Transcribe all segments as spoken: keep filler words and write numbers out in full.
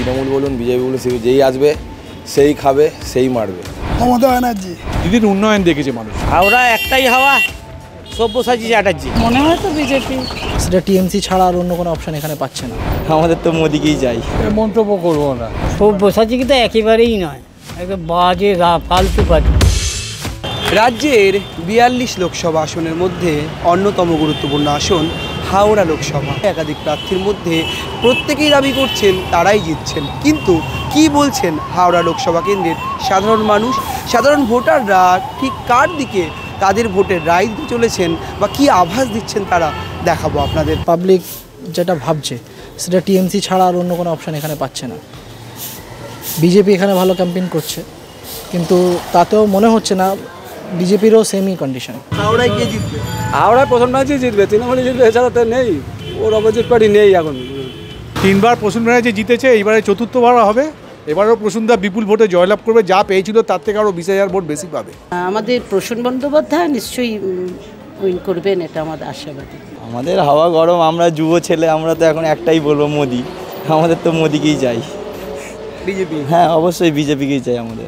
তৃণমূল বলুন বিজেপি বলুন যেই আসবে সেই খাবে সেই মারবে। মমতা ব্যানার্জি দিদির উন্নয়ন দেখেছে মানুষ। হাওড়া একটাই হাওয়া, সব্যসাচী চ্যাটার্জি। মনে হয় তো বিজেপি, সেটা টিএমসি ছাড়া আর অন্য কোনো অপশন এখানে পাচ্ছে না। আমাদের তো মোদিকেই চাই। মন্তব্য করবো না। সব্যসাচী কিন্তু একেবারেই নয়, একে বাজে গা ফালতু পার্টি। রাজ্যের বিয়াল্লিশ লোকসভা আসনের মধ্যে অন্যতম গুরুত্বপূর্ণ আসন হাওড়া লোকসভা। একাধিক প্রার্থীর মধ্যে প্রত্যেকেই দাবি করছেন তারাই জিতছেন, কিন্তু কি বলছেন হাওড়া লোকসভা কেন্দ্রের সাধারণ মানুষ, সাধারণ ভোটাররা ঠিক কার দিকে তাদের ভোটের রায় দিতে চলেছেন বা কি আভাস দিচ্ছেন তারা দেখাবো আপনাদের। পাবলিক যেটা ভাবছে সেটা টিএমসি ছাড়া আর অন্য কোনো অপশন এখানে পাচ্ছে না। বিজেপি এখানে ভালো ক্যাম্পেইন করছে, কিন্তু তাতেও মনে হচ্ছে না বিজেপিরও সেমই কন্ডিশন। হাওড়ায় কে জিতবে? হাওড়ায় প্রথম ম্যাচই জিতবে, তৃণমূলই জিতবে, এছাড়া তো নেই, ওর অপোজিট পার্টি নেই এখন। তিনবার প্রসূন ব্যানার্জি জিতেছে, এইবারে চতুর্থবার হবে। এবারও প্রসূনদা বিপুল ভোটে জয়লাভ করবে, যা পেয়েছিল তার থেকে আরও বিশ হাজার ভোট বেশি পাবে। আমাদের প্রসূন বন্দ্যোপাধ্যায় নিশ্চয়ই উইন করবেন, এটা আমাদের আশাবাদী। আমাদের হাওয়া গরম, আমরা যুব ছেলে, আমরা তো এখন একটাই বলবো মোদি। আমাদের তো মোদিকেই চাই। বিজেপি? হ্যাঁ, অবশ্যই বিজেপিকেই চাই আমাদের।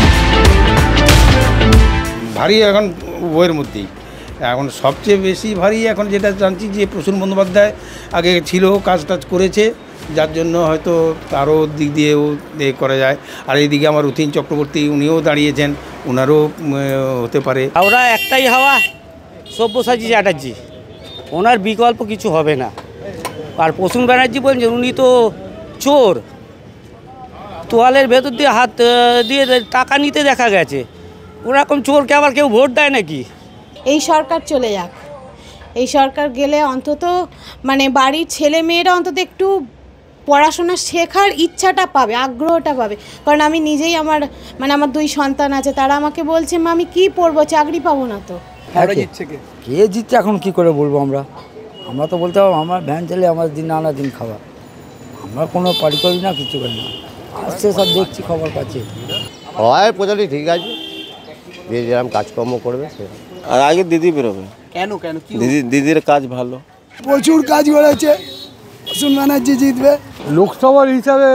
ভারী এখন উভয়ের মধ্যেই, এখন সবচেয়ে বেশি ভারী এখন যেটা জানছি যে প্রসূন বন্দ্যোপাধ্যায় আগে ছিল, কাজ টাজ করেছে, যার জন্য হয়তো তারও দিক দিয়েও করা যায়। আর এইদিকে আমার রথীন চক্রবর্তী, উনিও দাঁড়িয়েছেন, ওনারও হতে পারে। হাওড়া একটাই হাওয়া, সব্যসাচী চ্যাটার্জি, ওনার বিকল্প কিছু হবে না। আর প্রসূন ব্যানার্জি বলছেন উনি তো চোর, তোয়ালের ভেতর দিয়ে হাত দিয়ে টাকা নিতে দেখা গেছে। ওরকম চোরকে আবার কেউ ভোট দেয় নাকি? এই সরকার চলে যাক, এই সরকার গেলে অন্তত মানে বাড়ির ছেলে মেয়েরা অন্তত একটু পড়াশোনা শেখার ইচ্ছাটা পাবে, আগ্রহটা পাবে। কারণ আমি নিজেই আমার মানে আমার দুই সন্তান আছে, তারা আমাকে বলছে মা আমি কী পড়বো, চাকরি পাবো না তো। হাওড়া জিতছে কে? কে জিতছে এখন কি করে বলবো আমরা? আমরা তো বলতে পারবো আমার ভ্যান চালিয়ে আমার দিন আনা দিন খাওয়া, আমরা কোনো পারি করি না, কিছু করি না, আসছে সব দেখছি, খবর পাচ্ছি। হয় প্রজাটি ঠিক আছে, যে যেরকম কাজকর্ম করবে সে। আর আগে দিদি বেরোবে। কেন কেন কি? দিদি দিদির কাজ ভালো, প্রচুর কাজ করেছে, প্রসূন ব্যানার্জি জিতবে। লোকসভার হিসাবে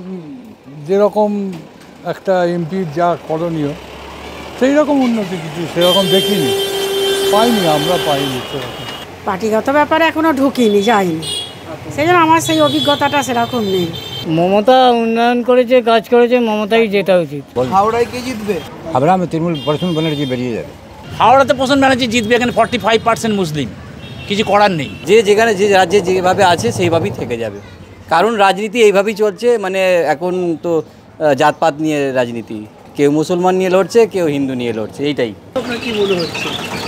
যেরকম একটা এমপির যা করণীয়, সেই রকম উন্নতি কিছু সেরকম দেখিনি, পাইনি, আমরা পাইনি সেরকম। পার্টিগত ব্যাপারে এখনও ঢুকিনি, যাইনি, সেই জন্য আমার সেই অভিজ্ঞতাটা সেরকম নেই। মমতা উন্নয়ন করেছে, কাজ করেছে, মমতাই যেটা উচিত। হাওড়ায় কে জিতবে? আমরা আমি তৃণমূল প্রসূন ব্যানার্জি বেরিয়ে যাবে। হাওড়াতে প্রসূন ব্যানার্জি জিতবে, এখানে ফর্টি ফাইভ পার্সেন্ট মুসলিম, কিছু করার নেই। যে যেখানে যে রাজ্যে যেভাবে আছে সেইভাবেই থেকে যাবে, কারণ রাজনীতি এইভাবেই চলছে। মানে এখন তো জাতপাত নিয়ে রাজনীতি, কেউ মুসলমান নিয়ে লড়ছে, কেউ হিন্দু নিয়ে লড়ছে, এইটাই। আপনার কি মনে হচ্ছে?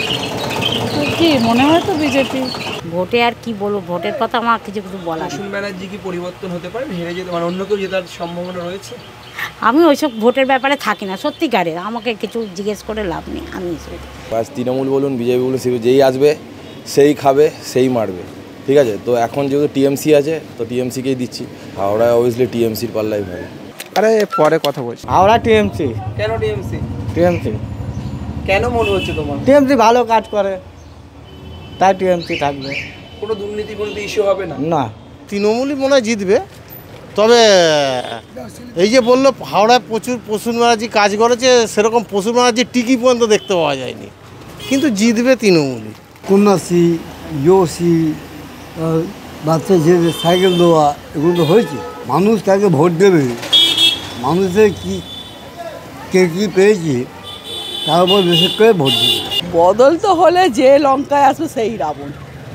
কি মনে হয় তো বিজেপি। ভোটে আর কি বলবো, ভোটের কথা আমার কিছু কিছু বলা। প্রসূন ব্যানার্জি কি পরিবর্তন হতে পারে, হেরে যেতে মানে অন্য কেউ জেতার সম্ভাবনা রয়েছে? আমি ওইসব ভোটের ব্যাপারে থাকি না, সত্যিকারে আমাকে কিছু জিজ্ঞেস করে লাভ নেই। আমি বাস তৃণমূল বলুন বিজেপি বলুন যেই আসবে সেই খাবে সেই মারবে, ঠিক আছে? তো এখন যেহেতু টিএমসি আছে তো টিএমসিকেই দিচ্ছি। হাওড়ায় অবভিয়াসলি টিএমসির পাল্লাই ভাই। আরে পরে কথা বলছি। হাওড়া টিএমসি। কেন টিএমসি? টিএমসি কেন মনে হচ্ছে তোমার? টিএমসি ভালো কাজ করে, তাই টিএমসি থাকবে। কোনো দুর্নীতি কোনো ইস্যু হবে না? না, তৃণমূলই মনে হয় জিতবে, তবে এই যে বললো হাওড়ায় প্রচুর প্রসূন ব্যানার্জি কাজ করেছে, সেরকম প্রসূন ব্যানার্জি টিকি পর্যন্ত দেখতে পাওয়া যায়নি, কিন্তু জিতবে তৃণমূলই। কন্যাশ্রী, ইউসি, বাচ্চা যে সাইকেল দেওয়া, এগুলো তো হয়েছে। মানুষ কাকে ভোট দেবে, মানুষের কি কে কী পেয়েছে তার উপর বিশেষ করে ভোট দেবে। বদল তো হলে যে লঙ্কায় আসবে সেই রাবণ,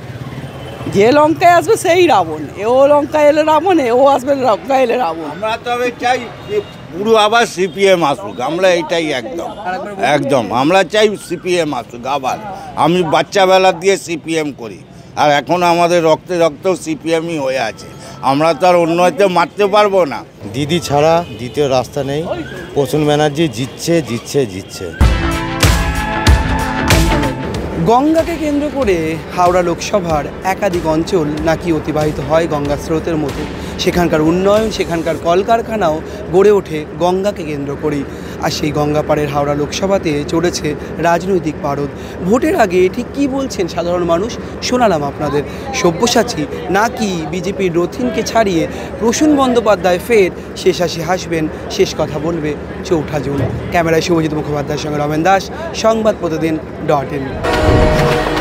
যে লঙ্কায় আসবে সেই রাবণ। এও লঙ্কায় এলে রাবণ, এও আসবে লঙ্কায় এলে রাবণ। আমরা তবে চাই পুরো আবার সিপিএম আসুক, আমরা এইটাই একদম একদম আমরা চাই সিপিএম আসুক আবার। আমি বাচ্চাবেলা দিয়ে সিপিএম করি, আর এখন আমাদের রক্তে রক্তেও সিপিএমই হয়ে আছে, আমরা তো আর অন্য হয়তো মারতে পারবো না। দিদি ছাড়া দ্বিতীয় রাস্তা নেই, প্রসূন ব্যানার্জি জিতছে জিতছে জিতছে। গঙ্গাকে কেন্দ্র করে হাওড়া লোকসভার একাধিক অঞ্চল নাকি অতিবাহিত হয় গঙ্গা স্রোতের মতো। সেখানকার উন্নয়ন, সেখানকার কলকারখানাও গড়ে ওঠে গঙ্গাকে কেন্দ্র করেই। আর সেই গঙ্গাপাড়ের হাওড়া লোকসভাতে চড়েছে রাজনৈতিক পারদ। ভোটের আগে ঠিক কী বলছেন সাধারণ মানুষ শোনালাম আপনাদের। সব্যসাচী নাকি বিজেপির রথিনকে ছাড়িয়ে প্রসূন বন্দ্যোপাধ্যায় ফের শেষ হাসি হাসবেন, শেষ কথা বলবে চৌঠা জুন। ক্যামেরায় শুভজিৎ মুখোপাধ্যায়ের সঙ্গে রমেন দাস, সংবাদ প্রতিদিন ডট ইন।